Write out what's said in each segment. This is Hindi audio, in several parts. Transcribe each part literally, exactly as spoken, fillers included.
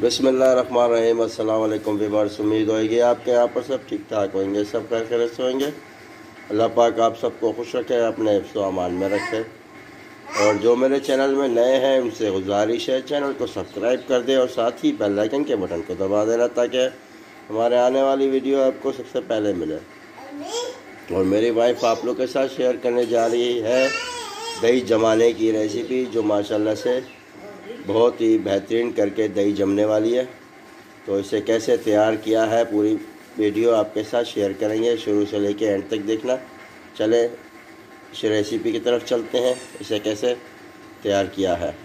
बिस्मिल्लाहिर्रहमानिर्रहीम। अस्सलाम वालेकुम व्यूअर्स, उम्मीद होगी आपके यहाँ पर सब ठीक ठाक होंगे, सब खैर से होंगे। अल्लाह पाक आप सबको खुश रखे, अपने हिफ्ज़ व अमान में रखे। और जो मेरे चैनल में नए हैं उनसे गुजारिश है चैनल को सब्सक्राइब कर दें और साथ ही बेल आइकन के बटन को दबा देना ताकि हमारे आने वाली वीडियो आपको सबसे पहले मिले। और मेरी वाइफ आप लोग के साथ शेयर करने जा रही है दही जमाने की रेसिपी, जो माशाल्लाह से बहुत ही बेहतरीन करके दही जमने वाली है। तो इसे कैसे तैयार किया है पूरी वीडियो आपके साथ शेयर करेंगे, शुरू से लेके एंड तक देखना। चले इस रेसिपी की तरफ चलते हैं, इसे कैसे तैयार किया है।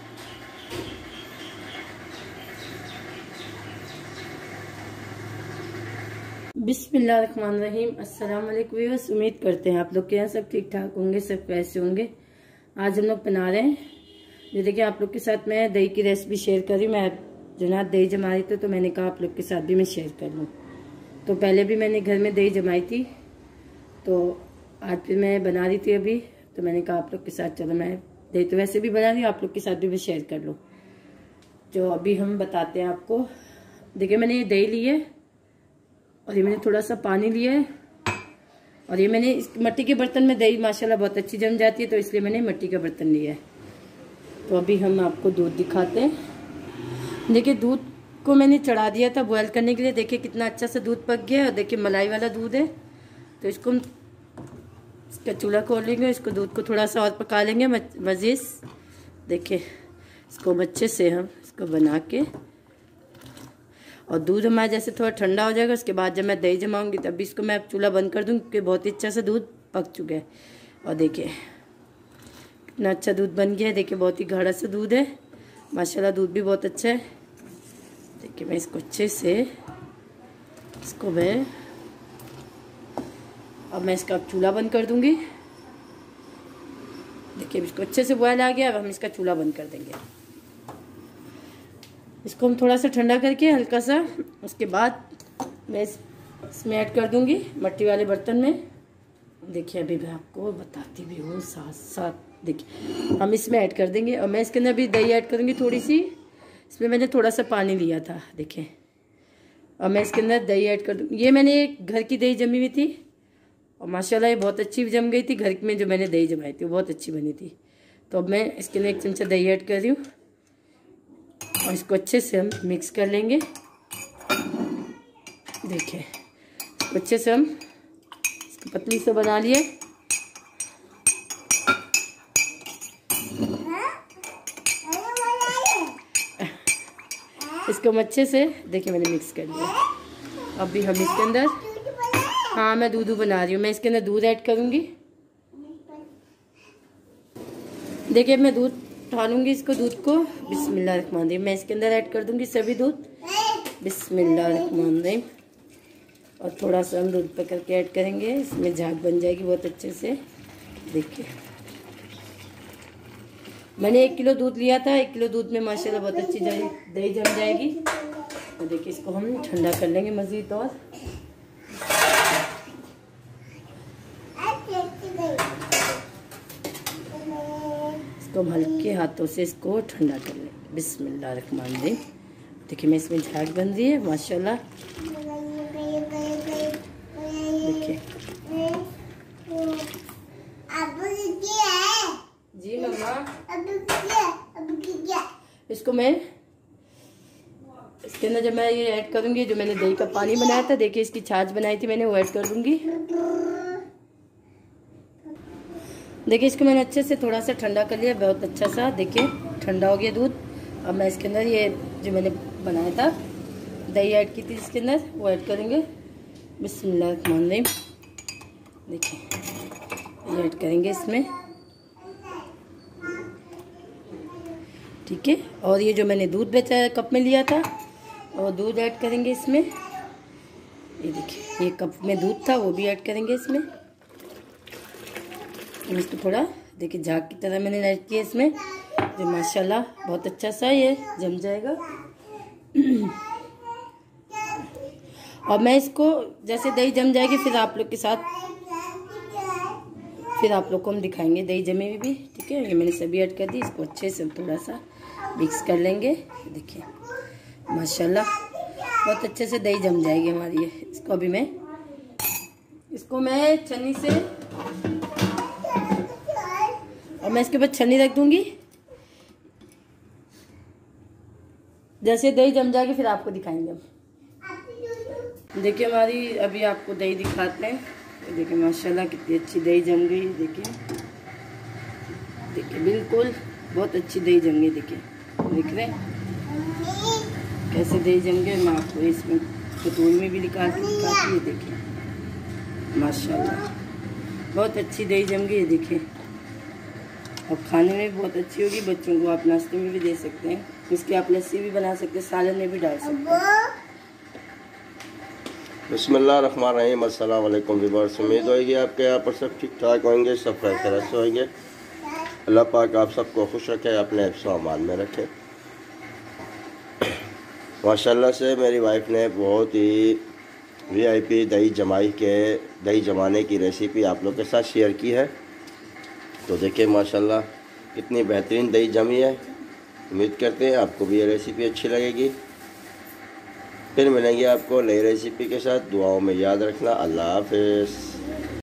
बिस्मिल्लाहिर्रहमानिर्रहीम। अस्सलाम वालेकुम व्यूअर्स, उम्मीद करते हैं आप लोग के यहाँ सब ठीक ठाक होंगे, सब कैसे होंगे। आज हम लोग बना रहे हैं, ये देखिए आप लोग के साथ मैं दही की रेसिपी शेयर कर रही हूँ। मैं जनाब दही जमा रही थी तो मैंने कहा आप लोग के साथ भी मैं शेयर कर लूँ। तो पहले भी मैंने घर में दही जमाई थी, तो आज फिर मैं बना रही थी अभी, तो मैंने कहा आप लोग के साथ चलो मैं दही तो वैसे भी बना रही हूँ, आप लोग के साथ भी मैं शेयर कर लूँ। जो अभी हम बताते हैं आपको। देखिए मैंने ये दही ली है और ये मैंने थोड़ा सा पानी लिया है, और ये मैंने इस मिट्टी के बर्तन में दही माशाल्लाह बहुत अच्छी जम जाती है, तो इसलिए मैंने मिट्टी का बर्तन लिया है। तो अभी हम आपको दूध दिखाते हैं। देखिए दूध को मैंने चढ़ा दिया था बॉयल करने के लिए। देखिए कितना अच्छा सा दूध पक गया है, और देखिए मलाई वाला दूध है। तो इसको हम इसका चूल्हा खोल लेंगे, इसको दूध को थोड़ा सा और पका लेंगे मज़ीद। देखिए इसको अच्छे से हम इसको बना के, और दूध हमारा जैसे थोड़ा ठंडा हो जाएगा, उसके बाद जब मैं दही जमाऊंगी तब भी इसको मैं चूल्हा बंद कर दूँगी, क्योंकि बहुत ही अच्छा सा दूध पक चुका है। और देखिए कितना अच्छा दूध बन गया है। देखिए बहुत ही गाढ़ा सा दूध है माशाल्लाह, दूध भी बहुत अच्छा है। देखिए मैं इसको अच्छे से इसको मैं अब मैं इसका चूल्हा बंद कर दूंगी। देखिए इसको अच्छे से बॉयल आ गया, अब हम इसका चूल्हा बंद कर देंगे। इसको हम थोड़ा सा ठंडा करके हल्का सा, उसके बाद मैं इसमें ऐड कर दूंगी मिट्टी वाले बर्तन में। देखिए अभी मैं आपको बताती भी हूँ साथ साथ। देखिए हम इसमें ऐड कर देंगे, और मैं इसके अंदर भी दही ऐड करूँगी थोड़ी सी। इसमें मैंने थोड़ा सा पानी लिया था, देखिए। और मैं इसके अंदर दही ऐड कर दूँगी। ये मैंने एक घर की दही जमी हुई थी, और माशाल्लाह ये बहुत अच्छी जम गई थी। घर में जो मैंने दही जमाई थी वो बहुत अच्छी बनी थी। तो अब मैं इसके अंदर एक चमचा दही ऐड कर रही हूँ, और इसको अच्छे से हम मिक्स कर लेंगे। देखिए इसको अच्छे से हम इसको पतली से बना लिए। इसको हम अच्छे से, देखिए मैंने मिक्स कर लिया। अभी हम इसके अंदर, हाँ मैं दूध बना रही हूँ, मैं इसके अंदर दूध ऐड करूँगी। देखिए मैं दूध डालूंगी इसको, दूध को बिस्मिल्लाहिर्रहमानिर्रहीम मैं इसके अंदर ऐड कर दूंगी सभी दूध, बिस्मिल्लाहिर्रहमानिर्रहीम। और थोड़ा सा हम दूध पकड़ के ऐड करेंगे, इसमें झाग बन जाएगी बहुत अच्छे से। देखिए मैंने एक किलो दूध लिया था, एक किलो दूध में माशाल्लाह बहुत अच्छी दही जम जाएगी। तो देखिए इसको हम ठंडा कर लेंगे मज़ीद, और इसको हम हल्के हाथों से इसको ठंडा कर लेंगे, बिस्मिल्लाहिर्रहमानिर्रहीम। देखिए मैं इसमें झाग बन रही है माशाल्लाह। देखिए जी मम्मा, इसको मैं इसके अंदर जब मैं ये ऐड करूंगी, जो मैंने दही का पानी बनाया था, देखिए इसकी छाछ बनाई थी मैंने, वो ऐड कर दूंगी। देखिए इसको मैंने अच्छे से थोड़ा सा ठंडा कर लिया, बहुत अच्छा सा। देखिए ठंडा हो गया दूध। अब मैं इसके अंदर ये जो मैंने बनाया था दही ऐड की थी इसके अंदर, वो ऐड करेंगे, बिस्मिल्लाहिर्रहमानिर्रहीम। देखिए ये ऐड करेंगे इसमें, ठीक है। और ये जो मैंने दूध बेचा कप में लिया था, और दूध ऐड करेंगे इसमें। ये देखिए ये कप में दूध था, वो भी ऐड करेंगे इसमें। इसको थोड़ा देखिए झाग की तरह मैंने ऐड किया इसमें, जो माशाल्लाह बहुत अच्छा सा ये जम जाएगा। और मैं इसको जैसे दही जम जाएगी फिर आप लोग के साथ फिर आप लोग को हम दिखाएंगे दही जमे हुई भी। ठीक है, ये मैंने सभी ऐड कर दी। इसको अच्छे से थोड़ा सा मिक्स कर लेंगे। देखिए माशाल्लाह बहुत अच्छे से दही जम जाएगी हमारी ये। इसको अभी मैं इसको मैं छन्नी से और मैं इसके ऊपर छन्नी रख दूंगी। जैसे दही जम जाएगी फिर आपको दिखाएंगे हम। देखिए हमारी अभी आपको दही दिखाते हैं। देखिए माशाल्लाह कितनी अच्छी दही जम गई। देखिए देखिए बिल्कुल बहुत अच्छी दही जम गई। देखिए देख रहे हैं कैसे दही जम गए। मैं आपको इसमें कटोरी में भी निकाल के दिखाती है। देखिए माशाल्लाह बहुत अच्छी दही जम गई है। देखिए और खाने में भी बहुत अच्छी होगी। बच्चों को आप नाश्ते में भी दे सकते हैं। इसकी आप लस्सी भी बना सकते हैं, सालन में भी डाल सकते हैं। बिस्मिल्लाहिर्रहमानिर्रहीम। अस्सलाम वालेकुम व्यूअर्स, उम्मीद होगी आपके यहाँ पर सब ठीक ठाक होंगे, सब खैर से होंगे। अल्लाह पाक आप सबको खुश रखे, अपने हिफ्ज़ व अमान में रखे। माशाल्लाह से मेरी वाइफ ने बहुत ही वीआईपी दही जमाई के दही जमाने की रेसिपी आप लोग के साथ शेयर की है। तो देखिए माशाल्लाह कितनी बेहतरीन दही जमी है। उम्मीद करते हैं आपको भी ये रेसिपी अच्छी लगेगी। फिर मिलेंगे आपको नई रेसिपी के साथ। दुआओं में याद रखना। अल्लाह हाफ़िज़।